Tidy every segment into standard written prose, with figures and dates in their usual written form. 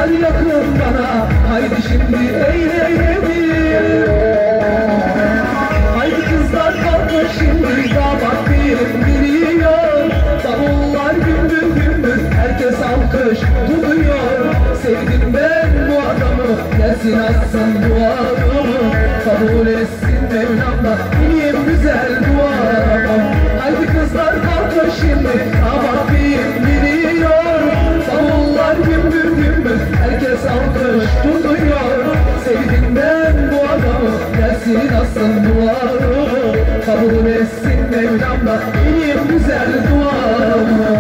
gel yakın bana, haydi şimdi eğlenelim. Haydi kızlar kalkın şimdi, damat bir biliyor. Davullar gümbür gümbür, herkes alkış tutuyor. Sevdim ben bu adamı, gelsin atsın duamı. Kabul etsin Mevlam da benim güzel duamı. Haydi kızlar kalkın şimdi, damat bir biliyor. Davullar gümbür gümbür, herkes alkış tutuyor. Sevdim ben bu adamı, gelsin atsın duamı. Kabul etsin Mevlam da benim güzel duamı.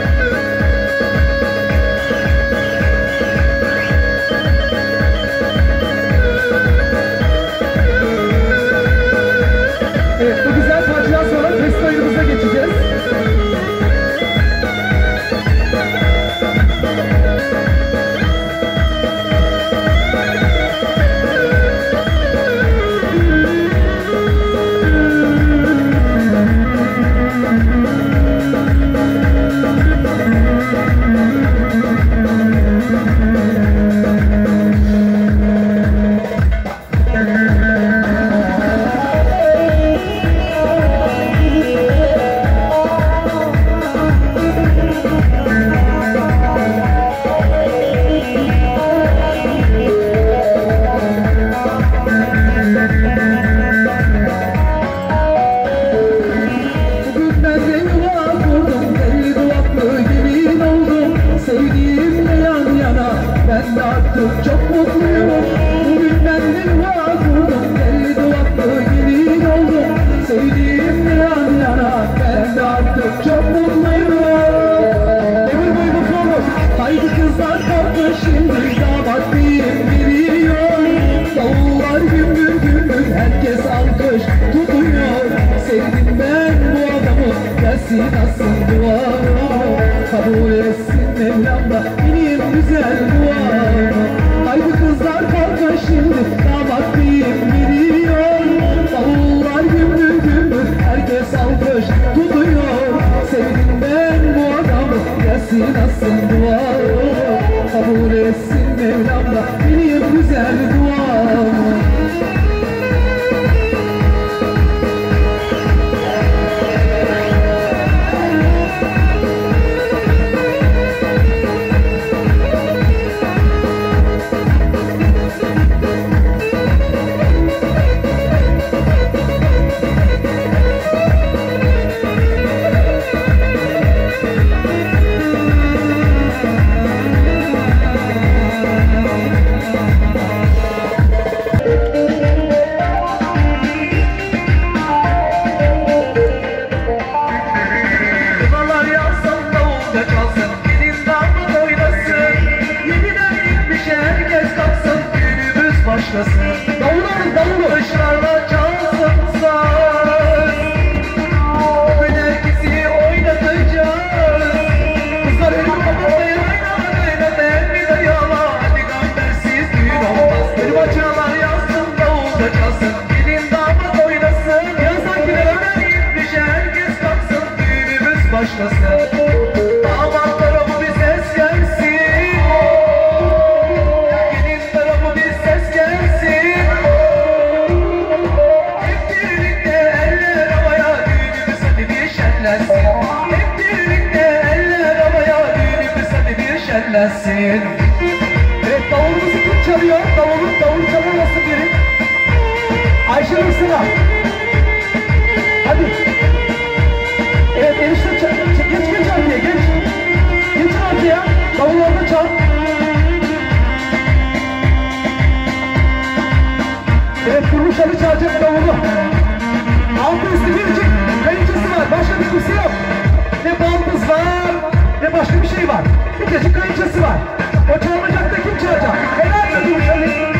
Evet, bu güzel parçadan sonra test oyunumuza geçeceğiz. Ben de artık çok mutluyum. Bugün ben de yuva kurdum, deli duvaklı gelin oldum. Sevdiğimle yan yana, ben de artık çok mutluyum. Demir boyu mutlu olur. Haydi kızlar kalkın şimdi, damat biliyor. Davullar gümbür gümbür, herkes alkış tutuyor. Sevdim ben bu adamı, gelsin atsın duamı. Kabul etsin Mevlam da benim güzel duamı. Haydi kızlar kalkın şimdi, damat biliyor. Davullar gümbür gümbür, herkes alkış tutuyor. Sevdim ben bu adamı, gelsin atsın duamı. Kabul etsin Mevlam da benim güzel duamı. Davullar davulu kışlarla çalsın saz. Bugün herkesi oynatacağız. Kızlar elini kapatmayın, aynen bir de yala. Hadi gambersiz düğün olmaz. Benim açılar yazsın, davulda çalsın. Gelin damat oynasın. Yazdakiler öyle gitmiş, herkes kalksın. Düğünümüz başlasın. Damatlara bu bir ses gelsin. Hep birlikte eller havaya, düğünümüz hadi bir şenlensin. Evet, davulumuzu kim çalıyor? Davul çalamazsın biri. Ayşe Hırsına. Hadi. Evet, enişte geç arkaya, geç. Geç arkaya, davullarını çal. Evet, Kurmuş Ali çalacak davulu. Altı üstü biricik kayınçası var, başka bir kimse yok. Ne baldız var, ne başka bir şey var. Bir tecik kayınçası var. O çalmayacak da kim çalacak? Helal mi Kurmuş Ali?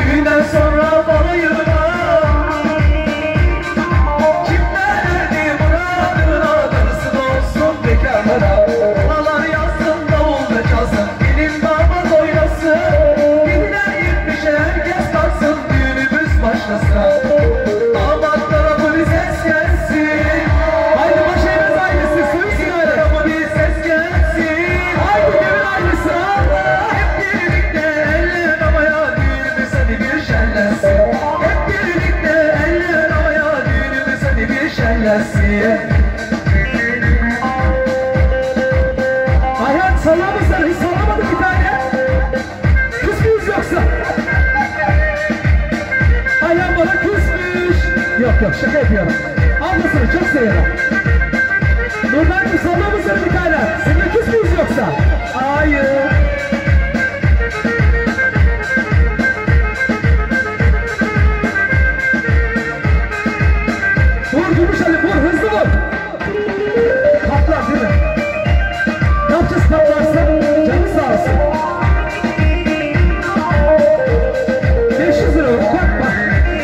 Sonra balayına kimler erdi Ayhan sallar mısın? Hiç sallamadık bir tane. Küs müyüz yoksa? Ayhan bana küsmüş. Yok yok şaka yapıyorum. Ablasını çok seviyorum. Nurdan'cığım sallar mısın bir tane? Seninle küs müyüz yoksa? Hayır. Vur Gümüş Ali vur hızlı vur. Patlar değil mi? Ne yapacağız patlarsa? Canı sağ olsun. 500 lira bak bak.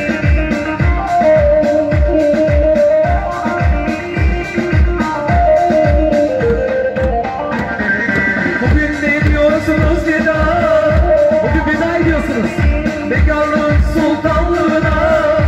Bugün ne diyorsunuz veda? Bugün veda ediyorsunuz. Bekarlığın sultanlığına.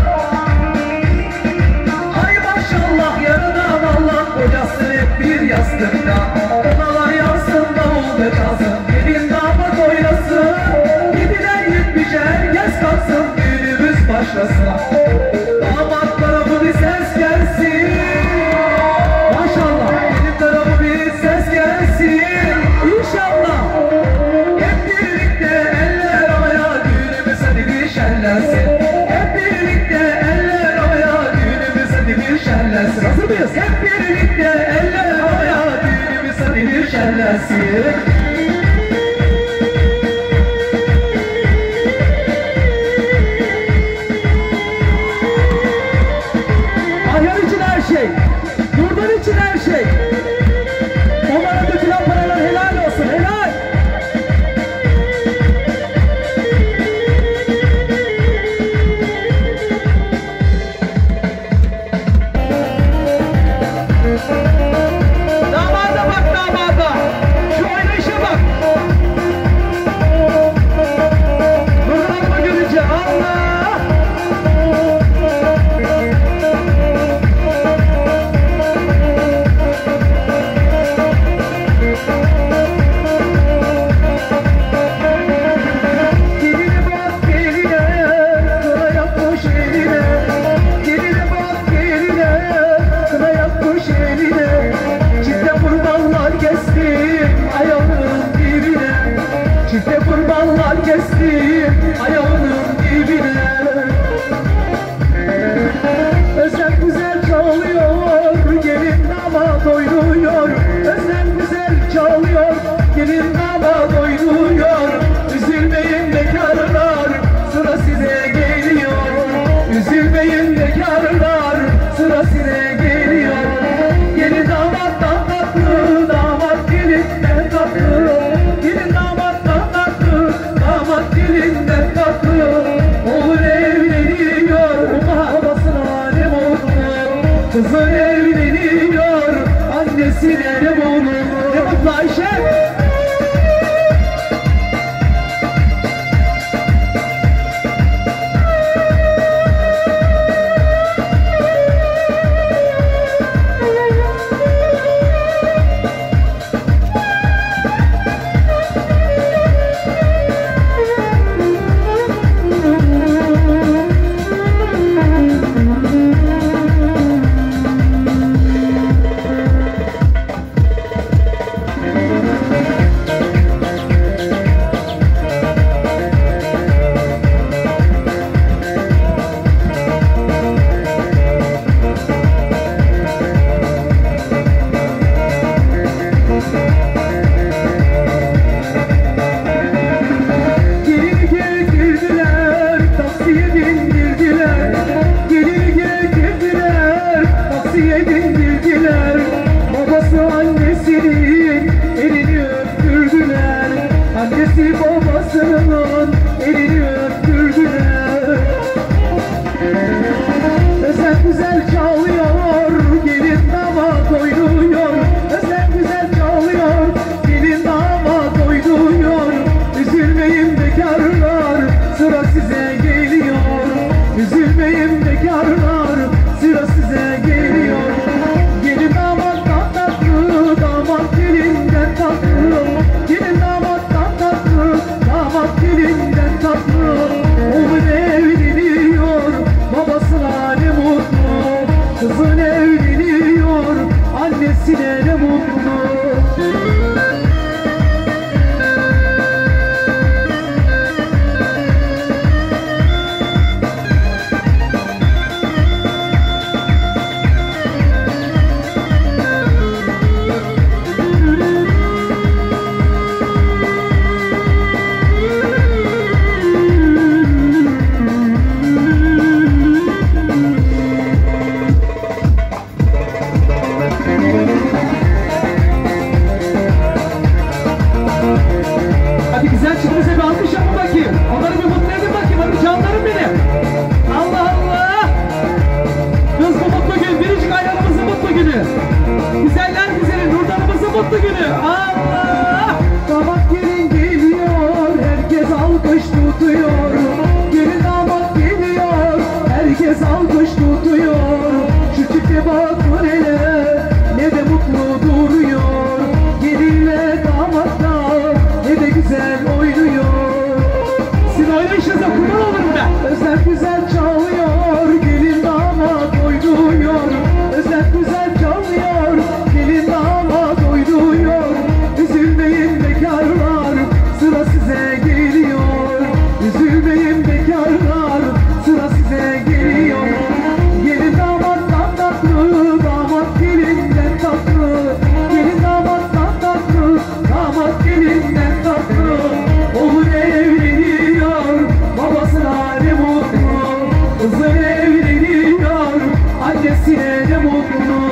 Ay maşallah yarına vallahi kocası hep bir yastıkta. Odalar yansın davul ve çalsın. Gelin damat oynasın. 7'den 70'e herkes kalksın. Düğünümüz başlasın. Damat tarafı bir ses gelsin. Maşallah gelin tarafı bir ses gelsin. İnşallah hep birlikte eller havaya düğünümüz hadi bir şenlensin. Hep birlikte eller havaya düğünümüz hadi bir şenlensin. Hazır mıyız? Hep birlikte eller havaya düğünümüz hadi bir şenlensin. Ayhan için her şey, Nurdan için her şey. Onlara dökülen paralar helal olsun, helal. Damada bak damada, şu oynayışa bak. Nurdan abla görünce Allah. Geline bak geline, kına yapmış eline. Geline bak geline, kına yapmış eline. Çifte kurbanlar kestim ayağının dibine. Çifte kurbanlar kestim ayağının dibine. Özlem güzel çalıyor, gelin damat oynuyor. Özlem güzel çalıyor, gelin damat oynuyor. Üzülmeyin bekarlar, sıra size geliyor. Üzülmeyin bekarlar, sıra size geliyor. Gelin damattan tatlı, damat gelinden tatlı. Gelin damattan tatlı, damat gelinden tatlı. Oğul evleniyor, babasına ne mutlu. Kızın evleniyor, annesine ne mutlu. Ne mutlu Ayşe. Gelini getirdiler, taksiye bindirdiler. Gelini getirdiler, taksiye bindirdiler. Babası annesinin elini öptürdüler. Annesi babasının elini öptürdüler. Özlem güzel çalıyor, gelin damat oynuyor. Özlem güzel çalıyor, gelin damat oynuyor. Üzülmeyin bekarlar, sıra size geliyor. Üzülmeyin bekarlar, sıra size geliyor. Gelin damattan tatlı, damat gelinden tatlı. Gelin damattan tatlı, mutlu günü. Allah! Damat gelin geliyor, herkes alkış tutuyor. Gelin damat geliyor, herkes alkış tutuyor. Şu çifte bakın hele, ne de mutlu duruyor. Gelinle damatlar ne de güzel oynuyor. Sizin oynayışınıza kurban olurum ben. Özlem güzel çalıyor, gelin damat oynuyor. Özlem güzel çalıyor, gelin damat oynuyor. Üzülmeyin bekarlar, sıra size geliyor. Üzülmeyin bekarlar, sıra size geliyor. Gelin damattan tatlı, damat gelinden tatlı. Gelin damattan tatlı, damat gelinden tatlı. Oğlum evleniyor, babasına ne mutlu. Kızı evleniyor, annesine ne mutlu.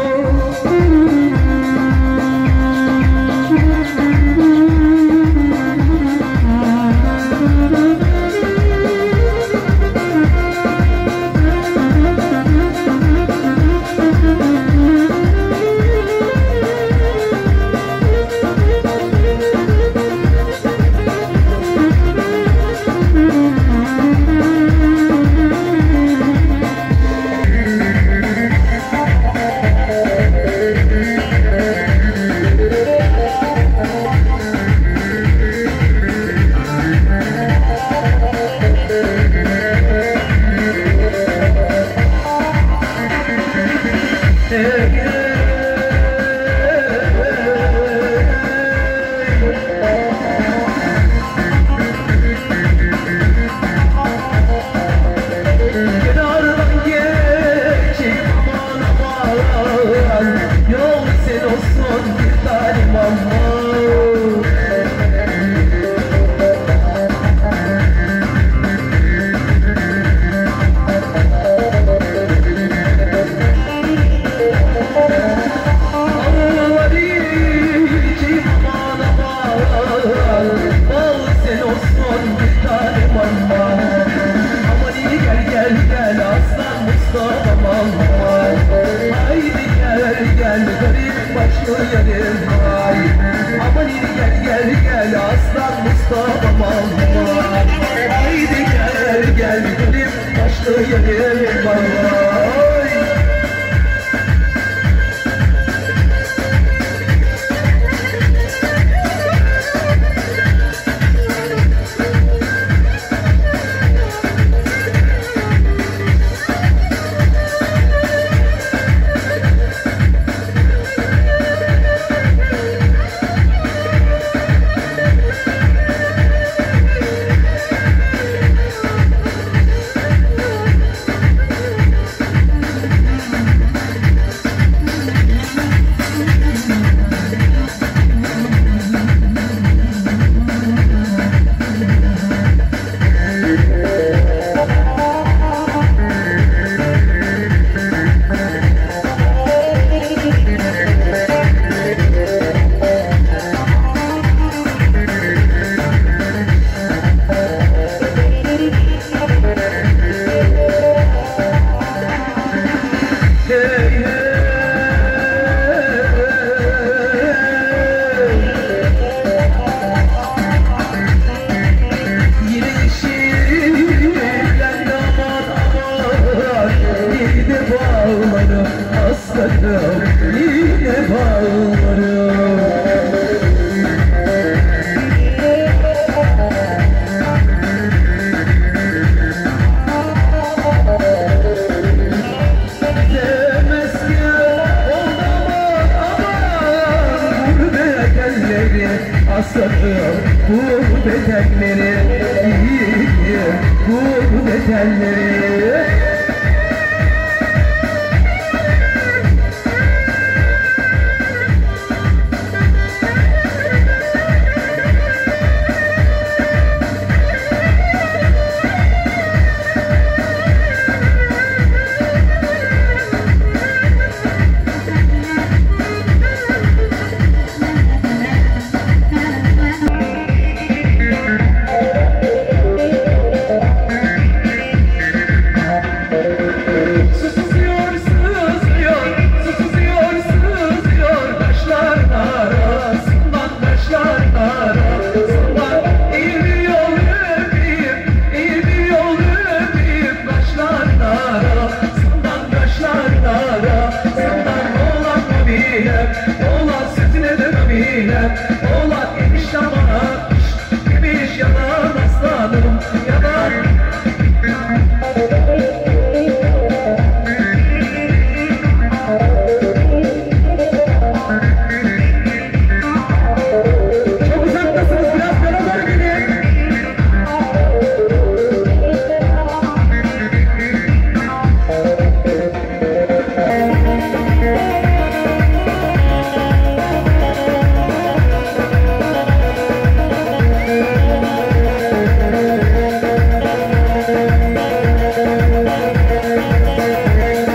naminem, oğlan sütüne de naminem.